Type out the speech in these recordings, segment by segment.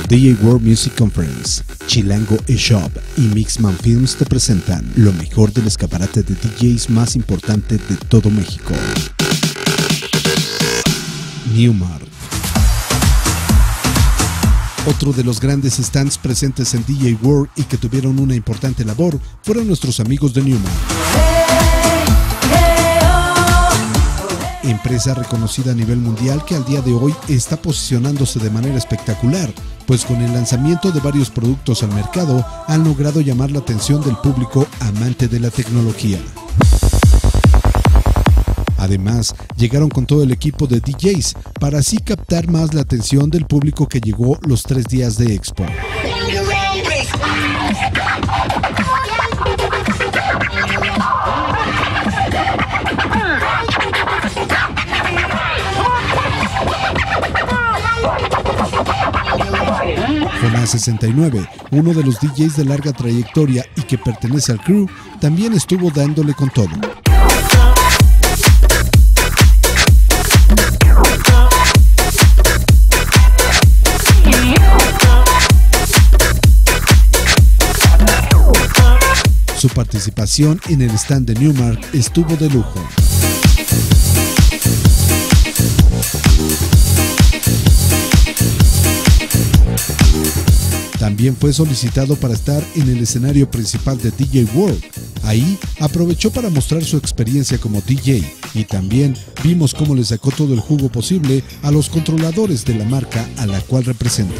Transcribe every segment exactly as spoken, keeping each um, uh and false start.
D J World Music Conference, Chilango eShop y Mixman Films te presentan lo mejor del escaparate de D Js más importante de todo México. Newmark. Otro de los grandes stands presentes en D J World y que tuvieron una importante labor fueron nuestros amigos de Newmark. Empresa reconocida a nivel mundial que al día de hoy está posicionándose de manera espectacular, pues con el lanzamiento de varios productos al mercado han logrado llamar la atención del público amante de la tecnología. Además, llegaron con todo el equipo de D Js para así captar más la atención del público que llegó los tres días de Expo. Jonás sesenta y nueve, uno de los D Js de larga trayectoria y que pertenece al crew, también estuvo dándole con todo. Su participación en el stand de Newmark estuvo de lujo. También fue solicitado para estar en el escenario principal de D J World. Ahí aprovechó para mostrar su experiencia como D J y también vimos cómo le sacó todo el jugo posible a los controladores de la marca a la cual representa.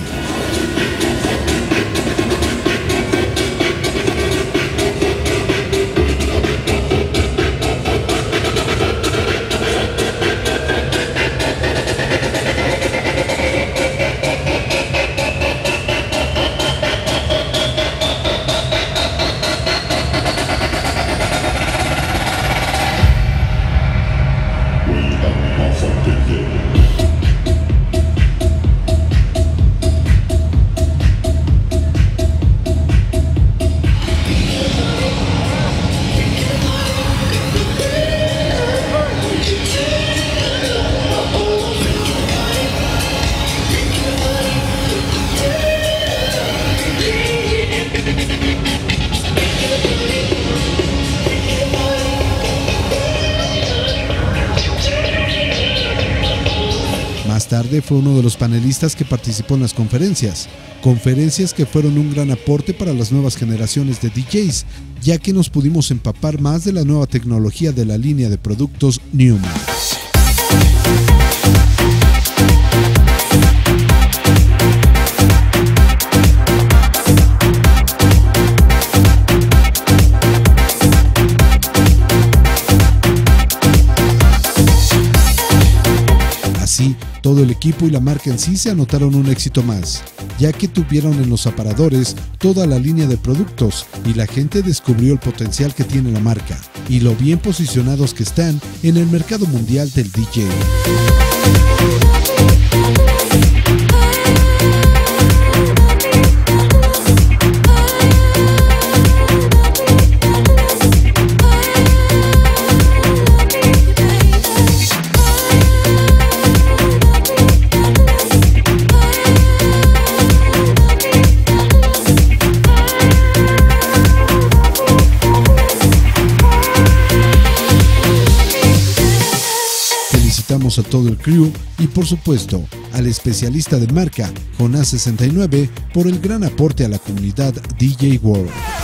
Más tarde fue uno de los panelistas que participó en las conferencias, conferencias que fueron un gran aporte para las nuevas generaciones de D Js, ya que nos pudimos empapar más de la nueva tecnología de la línea de productos Newmark. Así, todo el equipo y la marca en sí se anotaron un éxito más, ya que tuvieron en los aparadores toda la línea de productos y la gente descubrió el potencial que tiene la marca y lo bien posicionados que están en el mercado mundial del D J. Felicitamos a todo el crew y por supuesto al especialista de marca Jonás sesenta y nueve por el gran aporte a la comunidad D J World.